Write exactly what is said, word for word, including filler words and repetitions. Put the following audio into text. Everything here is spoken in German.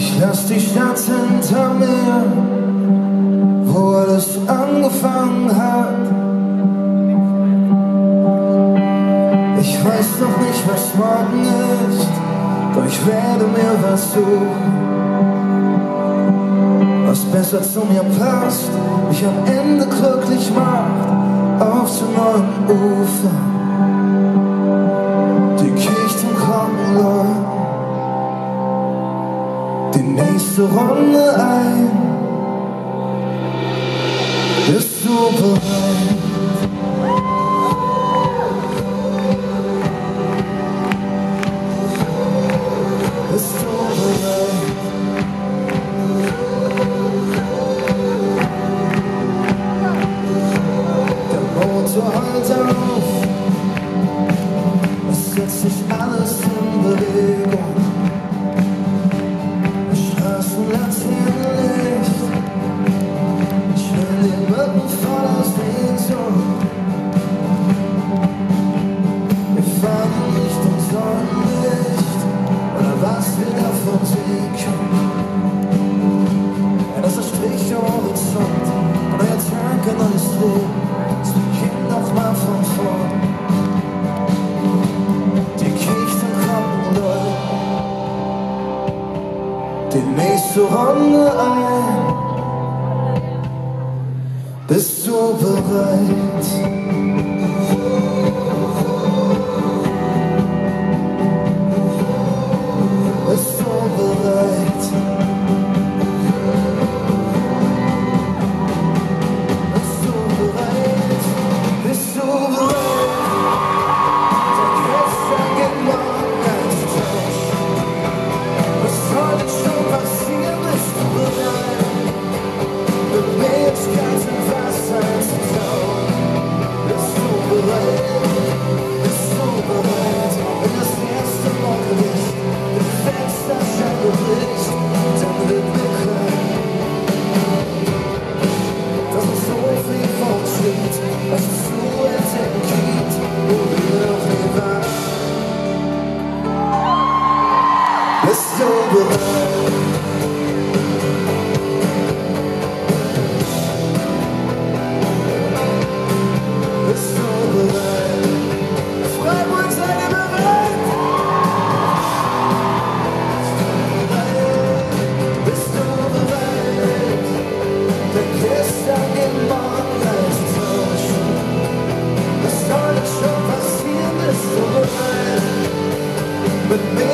Ich lass die Stadt hinter mir, wo alles angefangen hat. Ich weiß noch nicht, was morgen ist, doch ich werde mir was suchen, was besser zu mir passt, mich am Ende glücklich macht, auf zum neuen Ufer. Die Kirchen kommen Leute die nächste Runde ein. Bist du bereit? Bist du bereit? Der Motor heult auf, es setzt sich alles in Bewegung. Straßenlaternenlicht, ich will den Rücken voller Sehnsucht. Wir fahren nicht um Sonnenlicht, oder was wir davon sehen. Ja, das ist ein Strich am Horizont, ein neuer Tag, ein neues Leben. Es beginnt nochmal von vorn. Die Kirchen kommen neu, die nächste Runde ein. Bist du bereit? Bist du bereit? Bist du bereit? Bist du bereit? Der Gestern geht morgen als Tausch. Was soll denn schon passieren? Bist du bereit? Mit mir ins kalte Wasser zu tauchen. Bist du bereit? Bist du bereit? Wenn das erste Morgenlicht im Fensterscheibe bricht, dann wird mir klar, dass es so viel vor uns liegt, was es zu entdecken gibt, wo wir noch nie waren. Bist du bereit? Bist du bereit? Freiburg, seid ihr bereit? Bist du bereit? Denn gestern geht morgen als Tausch. Was soll denn schon passieren? Bist du bereit? Mit mir